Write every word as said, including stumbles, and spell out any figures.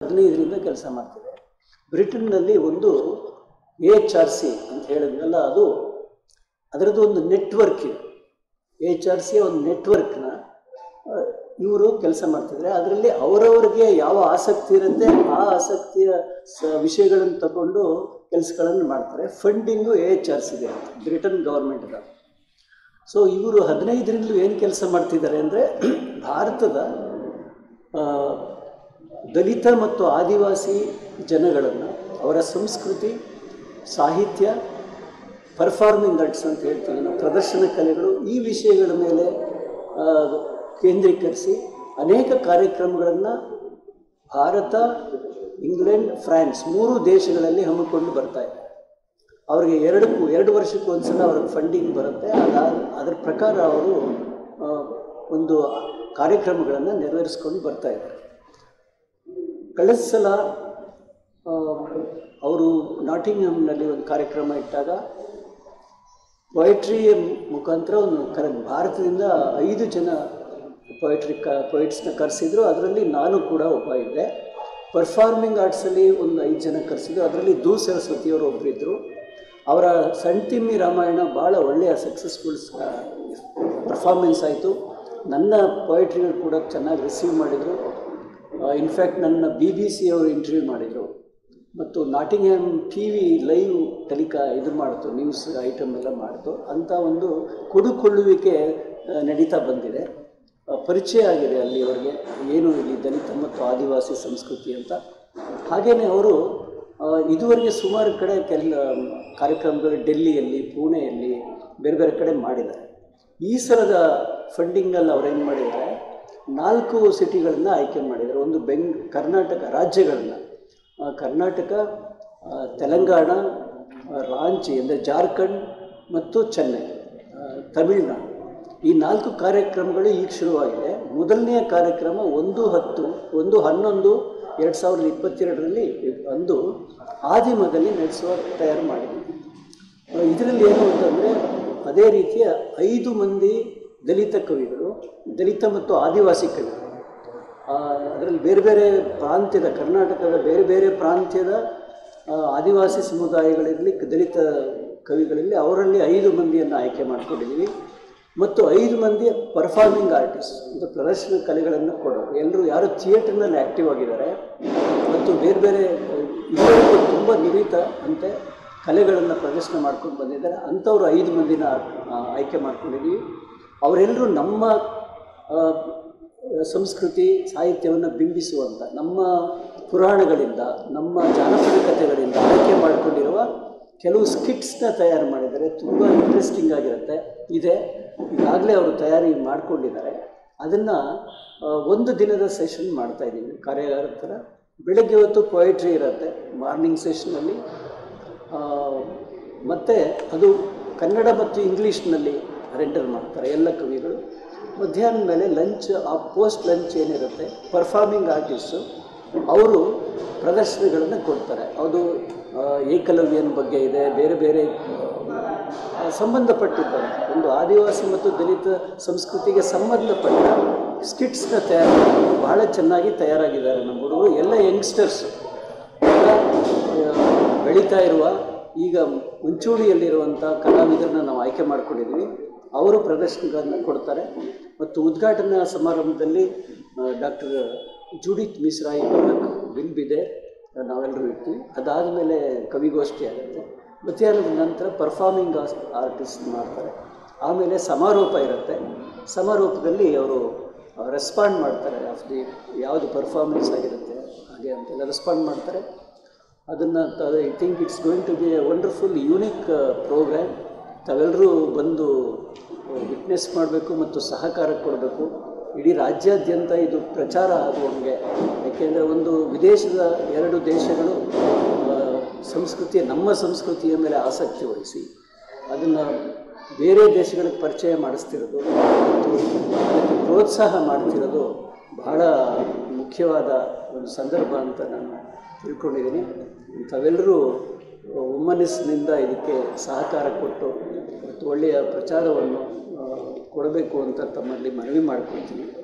ಹದಿನೈದರಿಂದ ಕೆಲಸ ಮಾಡ್ತಿದೆ. ಬ್ರಿಟನ್ನಲ್ಲಿ ಒಂದು ಎ ಎಚ್ ಆರ್ ಸಿ ಅಂತ ಹೇಳಿದ್ನಲ್ಲ, ಅದು ಅದರದ್ದು ಒಂದು ನೆಟ್ವರ್ಕ್ ಇದೆ. ಎ ಎಚ್ ಆರ್ ಸಿ ಒಂದು ನೆಟ್ವರ್ಕ್ನ ಇವರು ಕೆಲಸ ಮಾಡ್ತಿದ್ದಾರೆ. ಅದರಲ್ಲಿ ಅವರವರಿಗೆ ಯಾವ ಆಸಕ್ತಿ ಇರುತ್ತೆ ಆ ಆಸಕ್ತಿಯ ಸ ವಿಷಯಗಳನ್ನು ತಗೊಂಡು ಕೆಲಸಗಳನ್ನು ಮಾಡ್ತಾರೆ. ಫಂಡಿಂಗು ಎ ಎಚ್ ಆರ್ ಸಿಗೆ ಬ್ರಿಟನ್ ಗೌರ್ಮೆಂಟ್ದ. ಸೊ ಇವರು ಹದಿನೈದರಿಂದಲೂ ಏನು ಕೆಲಸ ಮಾಡ್ತಿದ್ದಾರೆ ಅಂದರೆ, ಭಾರತದ ದಲಿತ ಮತ್ತು ಆದಿವಾಸಿ ಜನಗಳನ್ನು, ಅವರ ಸಂಸ್ಕೃತಿ, ಸಾಹಿತ್ಯ, ಪರ್ಫಾರ್ಮಿಂಗ್ ಆರ್ಟ್ಸ್ ಅಂತ ಹೇಳ್ತೀವಿ ನಾವು, ಪ್ರದರ್ಶನ ಕಲೆಗಳು, ಈ ವಿಷಯಗಳ ಮೇಲೆ ಕೇಂದ್ರೀಕರಿಸಿ ಅನೇಕ ಕಾರ್ಯಕ್ರಮಗಳನ್ನು ಭಾರತ, ಇಂಗ್ಲೆಂಡ್, ಫ್ರಾನ್ಸ್ ಮೂರು ದೇಶಗಳಲ್ಲಿ ಹಮ್ಮಿಕೊಂಡು ಬರ್ತಾಯಿದೆ. ಅವರಿಗೆ ಎರಡು ಎರಡು ವರ್ಷಕ್ಕೆ ಒಂದು ಸಲ ಅವ್ರಿಗೆ ಫಂಡಿಂಗ್ ಬರುತ್ತೆ. ಅದಾದ ಅದರ ಪ್ರಕಾರ ಅವರು ಒಂದು ಕಾರ್ಯಕ್ರಮಗಳನ್ನು ನೆರವೇರಿಸ್ಕೊಂಡು ಬರ್ತಾಯಿದ್ದಾರೆ. ಕಳೆದ ಸಲ ಅವರು ನಾಟಿಂಗ್ಹಮ್ನಲ್ಲಿ ಒಂದು ಕಾರ್ಯಕ್ರಮ ಇಟ್ಟಾಗ ಪೊಯಿಟ್ರಿ ಮುಖಾಂತರ ಒಂದು ಕರೆ ಭಾರತದಿಂದ ಐದು ಜನ ಪೊಯಿಟ್ರಿ ಕ ಪೊಯಿಟ್ಸ್ನ ಕರೆಸಿದ್ರು. ಅದರಲ್ಲಿ ನಾನು ಕೂಡ ಒಬ್ಬ ಇದ್ದೆ. ಪರ್ಫಾರ್ಮಿಂಗ್ ಆರ್ಟ್ಸಲ್ಲಿ ಒಂದು ಐದು ಜನ ಕರೆಸಿದ್ರು. ಅದರಲ್ಲಿ ದೂ ಸರಸ್ವತಿಯವರು ಒಬ್ಬರಿದ್ದರು. ಅವರ ಸಣ್ತಿಮ್ಮಿ ರಾಮಾಯಣ ಭಾಳ ಒಳ್ಳೆಯ ಸಕ್ಸಸ್ಫುಲ್ ಪರ್ಫಾರ್ಮೆನ್ಸ್ ಆಯಿತು. ನನ್ನ ಪೊಯಿಟ್ರಿಗಳು ಕೂಡ ಚೆನ್ನಾಗಿ ರಿಸೀವ್ ಮಾಡಿದರು. ಇನ್ಫ್ಯಾಕ್ಟ್ ನನ್ನ ಬಿ ಬಿ ಸಿ ಅವರು ಇಂಟರ್ವ್ಯೂ ಮಾಡಿದರು ಮತ್ತು Nottingham T V live telecast ಇದು ಮಾಡ್ತು, ನ್ಯೂಸ್ ಐಟಮ್ ಎಲ್ಲ ಮಾಡ್ತು. ಅಂಥ ಒಂದು ಕೊಡುಕೊಳ್ಳುವಿಕೆ ನಡೀತಾ ಬಂದಿದೆ. ಪರಿಚಯ ಆಗಿದೆ ಅಲ್ಲಿವರೆಗೆ ಏನು ಇಲ್ಲಿ ದಲಿತ ಮತ್ತು ಆದಿವಾಸಿ ಸಂಸ್ಕೃತಿ ಅಂತ. ಹಾಗೆಯೇ ಅವರು ಇದುವರೆಗೆ ಸುಮಾರು ಕಡೆ ಕೆಲ ಕಾರ್ಯಕ್ರಮಗಳು ಡೆಲ್ಲಿಯಲ್ಲಿ, ಪುಣೆಯಲ್ಲಿ, ಬೇರೆ ಬೇರೆ ಕಡೆ ಮಾಡಿದ್ದಾರೆ. ಈ ಸಲದ ಫಂಡಿಂಗಲ್ಲಿ ಅವ್ರೇನು ಮಾಡಿದ್ದಾರೆ, ನಾಲ್ಕು ಸಿಟಿಗಳನ್ನು ಆಯ್ಕೆ ಮಾಡಿದ್ದಾರೆ. ಒಂದು ಬೆಂಗ್ ಕರ್ನಾಟಕ ರಾಜ್ಯಗಳನ್ನು, ಕರ್ನಾಟಕ, ತೆಲಂಗಾಣ, ರಾಂಚಿ ಅಂದರೆ ಜಾರ್ಖಂಡ್ ಮತ್ತು ಚೆನ್ನೈ, ತಮಿಳುನಾಡು, ಈ ನಾಲ್ಕು ಕಾರ್ಯಕ್ರಮಗಳು ಈಗ ಶುರುವಾಗಿದೆ. ಮೊದಲನೆಯ ಕಾರ್ಯಕ್ರಮ ಒಂದು ಹತ್ತು ಒಂದು ಹನ್ನೊಂದು ಎರಡು ಸಾವಿರದ ಇಪ್ಪತ್ತೆರಡರಲ್ಲಿ ಅಂದು ಆದಿಮದಲ್ಲಿ ನಡೆಸುವ ತಯಾರು ಮಾಡಿದ್ದೀವಿ. ಇದರಲ್ಲಿ ಏನು ಅಂತಂದರೆ, ಅದೇ ರೀತಿಯ ಐದು ಮಂದಿ ದಲಿತ ಕವಿಗಳು, ದಲಿತ ಮತ್ತು ಆದಿವಾಸಿ ಕವಿಗಳು, ಅದರಲ್ಲಿ ಬೇರೆ ಬೇರೆ ಪ್ರಾಂತ್ಯದ, ಕರ್ನಾಟಕದ ಬೇರೆ ಬೇರೆ ಪ್ರಾಂತ್ಯದ ಆದಿವಾಸಿ ಸಮುದಾಯಗಳಿರಲಿ, ದಲಿತ ಕವಿಗಳಲ್ಲಿ ಅವರಲ್ಲಿ ಐದು ಮಂದಿಯನ್ನು ಆಯ್ಕೆ ಮಾಡಿಕೊಂಡಿದ್ದೀವಿ. ಮತ್ತು ಐದು ಮಂದಿ ಪರ್ಫಾರ್ಮಿಂಗ್ ಆರ್ಟಿಸ್ಟ್ ಮತ್ತು ಪ್ರದರ್ಶನ ಕಲೆಗಳನ್ನು ಕೊಡೋರು. ಎಲ್ಲರೂ ಯಾರು ಥಿಯೇಟರ್ನಲ್ಲಿ ಆ್ಯಕ್ಟಿವ್ ಆಗಿದ್ದಾರೆ ಮತ್ತು ಬೇರೆ ಬೇರೆ ಇದರಲ್ಲೂ ತುಂಬ ನುರಿತ ಅಂತೆ ಕಲೆಗಳನ್ನು ಪ್ರದರ್ಶನ ಮಾಡ್ಕೊಂಡು ಬಂದಿದ್ದಾರೆ. ಅಂಥವ್ರು ಐದು ಮಂದಿನ ಆಯ್ಕೆ ಮಾಡ್ಕೊಂಡಿದ್ದೀವಿ. ಅವರೆಲ್ಲರೂ ನಮ್ಮ ಸಂಸ್ಕೃತಿ, ಸಾಹಿತ್ಯವನ್ನು ಬಿಂಬಿಸುವಂಥ, ನಮ್ಮ ಪುರಾಣಗಳಿಂದ, ನಮ್ಮ ಜಾನಪದ ಕಥೆಗಳಿಂದ ಆಯ್ಕೆ ಮಾಡಿಕೊಂಡಿರುವ ಕೆಲವು ಸ್ಕಿಟ್ಸ್ನ ತಯಾರು ಮಾಡಿದ್ದಾರೆ. ತುಂಬ ಇಂಟ್ರೆಸ್ಟಿಂಗ್ ಆಗಿರುತ್ತೆ. ಇದೆ ಈಗಾಗಲೇ ಅವರು ತಯಾರಿ ಮಾಡಿಕೊಂಡಿದ್ದಾರೆ. ಅದನ್ನು ಒಂದು ದಿನದ ಸೆಷನ್ ಮಾಡ್ತಾಯಿದ್ದೀವಿ ಕಾರ್ಯಾಗಾರ ಥರ. ಬೆಳಗ್ಗೆ ಹೊತ್ತು ಪೊಯಿಟ್ರಿ ಇರುತ್ತೆ ಮಾರ್ನಿಂಗ್ ಸೆಷನ್ನಲ್ಲಿ, ಮತ್ತು ಅದು ಕನ್ನಡ ಮತ್ತು ಇಂಗ್ಲೀಷ್ನಲ್ಲಿ ರೆಂಡರ್ ಮಾಡ್ತಾರೆ ಎಲ್ಲ ಕವಿಗಳು. ಮಧ್ಯಾಹ್ನ ಮೇಲೆ ಲಂಚ್, ಆ ಪೋಸ್ಟ್ ಲಂಚ್ ಏನಿರುತ್ತೆ, ಪರ್ಫಾರ್ಮಿಂಗ್ ಆರ್ಟಿಸ್ಟು ಅವರು ಪ್ರದರ್ಶನಗಳನ್ನು ಕೊಡ್ತಾರೆ. ಅದು ಏಕಲವ್ಯನ ಬಗ್ಗೆ ಇದೆ, ಬೇರೆ ಬೇರೆ ಸಂಬಂಧಪಟ್ಟಿದ್ದಾರೆ. ಒಂದು ಆದಿವಾಸಿ ಮತ್ತು ದಲಿತ ಸಂಸ್ಕೃತಿಗೆ ಸಂಬಂಧಪಟ್ಟ ಸ್ಕಿಟ್ಸ್ನ ತಯಾರು ಭಾಳ ಚೆನ್ನಾಗಿ ತಯಾರಾಗಿದ್ದಾರೆ ನಮ್ಮ ಹುಡುಗರು. ಎಲ್ಲ ಯಂಗ್ಸ್ಟರ್ಸು ಬೆಳೀತಾ ಇರುವ, ಈಗ ಮುಂಚೂಣಿಯಲ್ಲಿರುವಂಥ ಕಲಾವಿದರನ್ನ ನಾವು ಆಯ್ಕೆ ಮಾಡ್ಕೊಂಡಿದ್ದೀವಿ. ಅವರು ಪ್ರದರ್ಶನಗಳನ್ನು ಕೊಡ್ತಾರೆ. ಮತ್ತು ಉದ್ಘಾಟನಾ ಸಮಾರಂಭದಲ್ಲಿ ಡಾಕ್ಟರ್ ಜೂಡಿತ್ ಮಿಶ್ರಾಯಿ ವಿಲ್ ಬಿದೆ, ನಾವೆಲ್ಲರೂ ಇರ್ತೀವಿ. ಅದಾದಮೇಲೆ ಕವಿಗೋಷ್ಠಿ ಆಗುತ್ತೆ. ಮಧ್ಯಾಹ್ನದ ನಂತರ ಪರ್ಫಾರ್ಮಿಂಗ್ ಆರ್ಟಿಸ್ಟ್ ಮಾಡ್ತಾರೆ. ಆಮೇಲೆ ಸಮಾರೋಪ ಇರುತ್ತೆ. ಸಮಾರೋಪದಲ್ಲಿ ಅವರು ರೆಸ್ಪಾಂಡ್ ಮಾಡ್ತಾರೆ ಆಫ್ ದಿ ಯಾವುದು ಪರ್ಫಾರ್ಮೆನ್ಸ್ ಆಗಿರುತ್ತೆ ಹಾಗೆ ಅಂತೆಲ್ಲ ರೆಸ್ಪಾಂಡ್ ಮಾಡ್ತಾರೆ. ಅದನ್ನು I think it's going to be a wonderful unique program. ತಾವೆಲ್ಲರೂ ಬಂದು ವಿಟ್ನೆಸ್ ಮಾಡಬೇಕು ಮತ್ತು ಸಹಕಾರ ಕೊಡಬೇಕು. ಇಡೀ ರಾಜ್ಯಾದ್ಯಂತ ಇದು ಪ್ರಚಾರ ಆಗುವಂಗೆ. ಏಕೆಂದರೆ ಒಂದು ವಿದೇಶದ ಎರಡು ದೇಶಗಳು ಸಂಸ್ಕೃತಿಯ, ನಮ್ಮ ಸಂಸ್ಕೃತಿಯ ಮೇಲೆ ಆಸಕ್ತಿ ವಹಿಸಿ ಅದನ್ನು ಬೇರೆ ದೇಶಗಳಿಗೆ ಪರಿಚಯ ಮಾಡಿಸ್ತಿರೋದು ಮತ್ತು ಅದಕ್ಕೆ ಪ್ರೋತ್ಸಾಹ ಮಾಡ್ತಿರೋದು ಬಹಳ ಮುಖ್ಯವಾದ ಒಂದು ಸಂದರ್ಭ ಅಂತ ನಾನು ತಿಳ್ಕೊಂಡಿದ್ದೀನಿ. ತಾವೆಲ್ಲರೂ ಒಮ್ಮನಸ್ಸಿನಿಂದ ಇದಕ್ಕೆ ಸಹಕಾರ ಕೊಟ್ಟು ಮತ್ತು ಒಳ್ಳೆಯ ಪ್ರಚಾರವನ್ನು ಕೊಡಬೇಕು ಅಂತ ತಮ್ಮಲ್ಲಿ ಮನವಿ ಮಾಡಿಕೊಳ್ತೀನಿ.